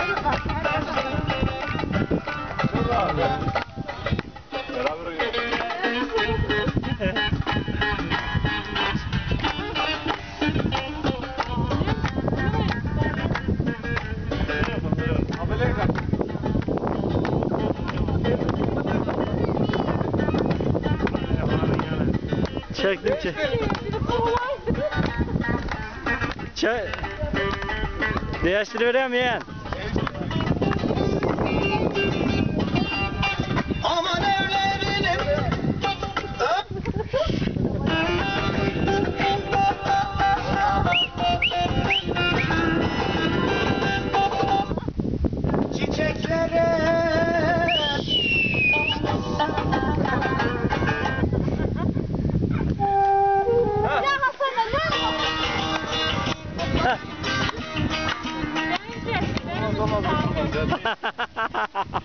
Çektim çek. Çek. Değiştirivereyim yeğen. Aman evlerim. Çiçeklere Ha ha ha ha.